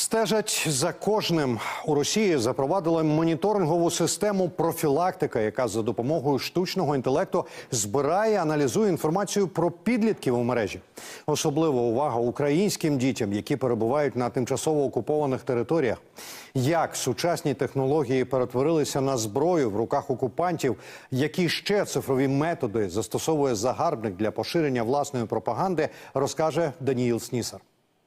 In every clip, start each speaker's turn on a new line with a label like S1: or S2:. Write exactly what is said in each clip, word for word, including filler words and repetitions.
S1: Стежать за кожним. У Росії запровадили моніторингову систему профілактика, яка за допомогою штучного інтелекту збирає, аналізує інформацію про підлітків у мережі. Особлива увага українським дітям, які перебувають на тимчасово окупованих територіях. Як сучасні технології перетворилися на зброю в руках окупантів, які ще цифрові методи застосовує загарбник для поширення власної пропаганди, розкаже Даніїл Снісар.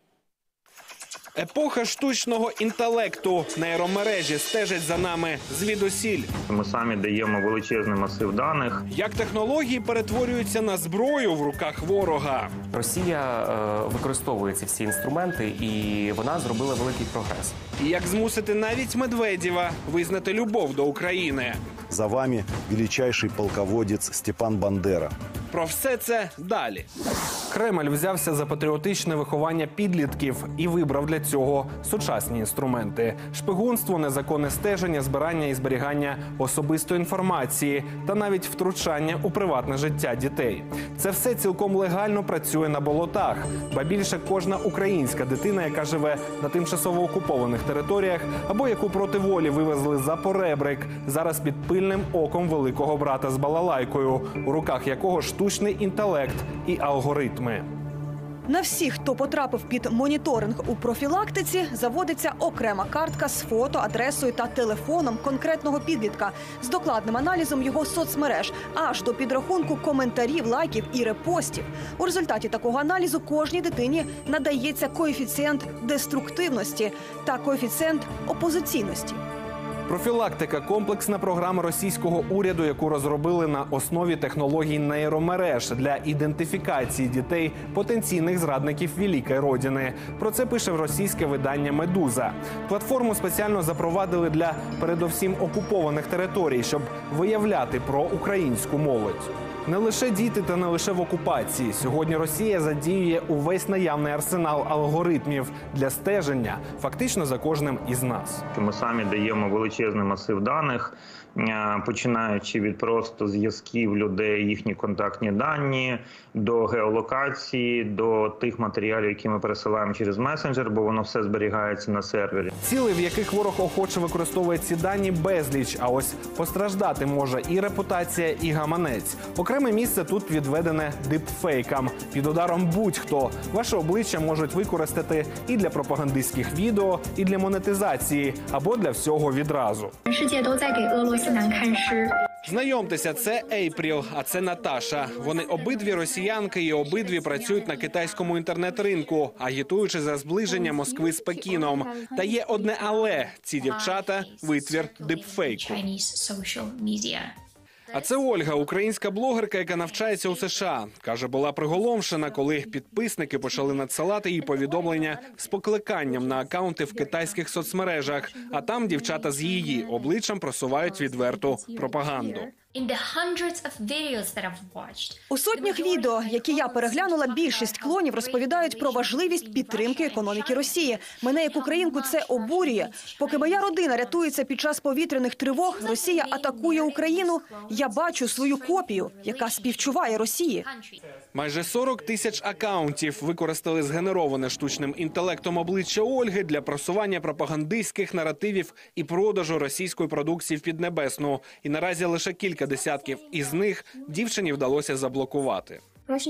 S2: Епоха штучного інтелекту. Нейромережі стежать за нами звідусіль.
S3: Ми самі даємо величезний масив даних.
S2: Як технології перетворюються на зброю в руках ворога.
S4: Росія е, використовує ці всі інструменти, і вона зробила великий прогрес.
S2: І як змусити навіть Медведєва визнати любов до України.
S5: За вами величайший полководець Степан Бандера.
S2: Про все це далі. Кремль взявся за патріотичне виховання підлітків і вибрав для цього сучасні інструменти. Шпигунство, незаконне стеження, збирання і зберігання особистої інформації та навіть втручання у приватне життя дітей. Це все цілком легально працює на болотах. Ба більше, кожна українська дитина, яка живе на тимчасово окупованих територіях або яку проти волі вивезли за поребрик, зараз під пильним оком великого брата з балалайкою, у руках якого штучний інтелект і алгоритми.
S6: На всіх, хто потрапив під моніторинг у профілактиці, заводиться окрема картка з фото, адресою та телефоном конкретного підлітка з докладним аналізом його соцмереж, аж до підрахунку коментарів, лайків і репостів. У результаті такого аналізу кожній дитині надається коефіцієнт деструктивності та коефіцієнт опозиційності.
S2: Профілактика – комплексна програма російського уряду, яку розробили на основі технологій нейромереж для ідентифікації дітей потенційних зрадників Великої Родини. Про це пише російське видання «Медуза». Платформу спеціально запровадили для передовсім окупованих територій, щоб виявляти проукраїнську молодь. Не лише діти та не лише в окупації. Сьогодні Росія задіює увесь наявний арсенал алгоритмів для стеження фактично за кожним із нас.
S3: Ми самі даємо величезний масив даних, починаючи від просто зв'язків людей, їхні контактні дані, до геолокації, до тих матеріалів, які ми пересилаємо через месенджер, бо воно все зберігається на сервері.
S2: Цілей, в яких ворог охоче використовує ці дані, безліч, а ось постраждати може і репутація, і гаманець. Окреме місце тут відведене дипфейкам. Під ударом будь-хто. Ваше обличчя можуть використати і для пропагандистських відео, і для монетизації, або для всього відразу. Знайомтеся, це Ейпріл, а це Наташа. Вони обидві росіянки і обидві працюють на китайському інтернет-ринку, агітуючи за зближення Москви з Пекіном. Та є одне але – ці дівчата – витвір дипфейку. А це Ольга, українська блогерка, яка навчається у США. Каже, була приголомшена, коли підписники почали надсилати їй повідомлення з покликанням на акаунти в китайських соцмережах. А там дівчата з її обличчям просувають відверту пропаганду.
S6: У сотнях відео, які я переглянула, більшість клонів розповідають про важливість підтримки економіки Росії. Мене як українку це обурює. Поки моя родина рятується під час повітряних тривог, Росія атакує Україну, я бачу свою копію, яка співчуває Росії.
S2: Майже сорок тисяч акаунтів використали згенероване штучним інтелектом обличчя Ольги для просування пропагандистських наративів і продажу російської продукції в Піднебесну. І наразі лише кілька десятків із них дівчині вдалося заблокувати.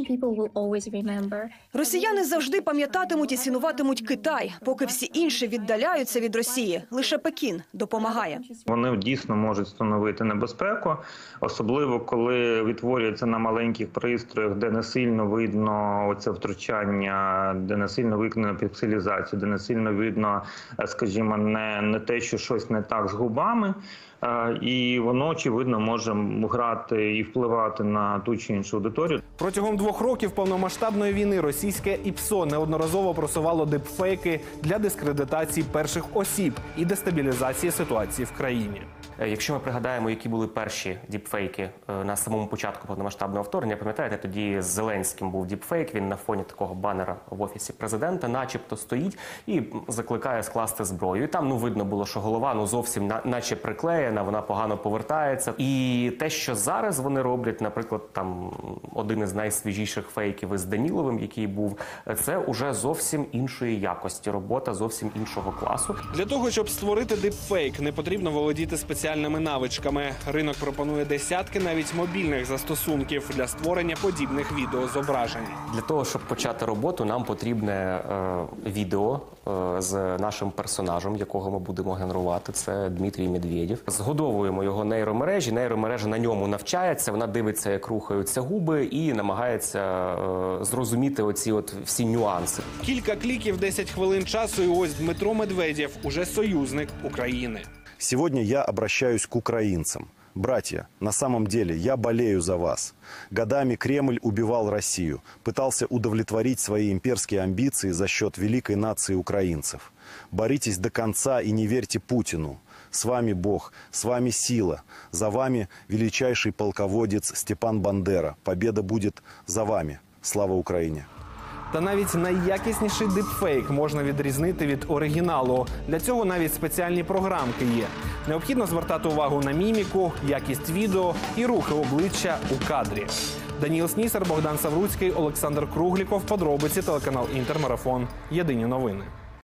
S6: Росіяни завжди пам'ятатимуть і цінуватимуть Китай, поки всі інші віддаляються від Росії. Лише Пекін допомагає.
S3: Вони дійсно можуть становити небезпеку, особливо коли відтворюються на маленьких пристроях, де не сильно видно оце втручання, де не сильно видно пікселізацію, де не сильно видно, скажімо, не, не те, що щось не так з губами. І воно, очевидно, може грати і впливати на ту чи іншу аудиторію.
S2: Протягом двох років повномасштабної війни російське ІПСО неодноразово просувало дипфейки для дискредитації перших осіб і дестабілізації ситуації в країні.
S4: Е, Якщо ми пригадаємо, які були перші діпфейки е, на самому початку повномасштабного вторгнення, пам'ятаєте, тоді з Зеленським був діпфейк, він на фоні такого банера в Офісі Президента начебто стоїть і закликає скласти зброю. І там, ну, видно було, що голова, ну, зовсім на, наче приклеєна, вона погано повертається. І те, що зараз вони роблять, наприклад, там один із найсвіжіших фейків із Даніловим, який був, це уже зовсім іншої якості, робота зовсім іншого класу.
S2: Для того, щоб створити дипфейк, не потрібно володіти спеціальними навичками. Ринок пропонує десятки навіть мобільних застосунків для створення подібних відеозображень.
S4: Для того, щоб почати роботу, нам потрібне е, відео е, з нашим персонажем, якого ми будемо генерувати. Це Дмитрій Медведєв. Згодовуємо його нейромережі. Нейромережа на ньому навчається, вона дивиться, як рухаються губи, і намагається е, зрозуміти оці от всі нюанси.
S2: Кілька кліків, десять хвилин часу, і ось Дмитро Медведєв уже союзник України.
S5: Сегодня я обращаюсь к украинцам. Братья, на самом деле я болею за вас. Годами Кремль убивал Россию, пытался удовлетворить свои имперские амбиции за счет великой нации украинцев. Боритесь до конца и не верьте Путину. С вами Бог, с вами сила, за вами величайший полководец Степан Бандера. Победа будет за вами. Слава Украине!
S2: Та навіть найякісніший дипфейк можна відрізнити від оригіналу. Для цього навіть спеціальні програмки є. Необхідно звертати увагу на міміку, якість відео і рухи обличчя у кадрі. Даніл Снісар, Богдан Савруцький, Олександр Кругліков. Подробиці, телеканал Інтермарафон. Єдині новини.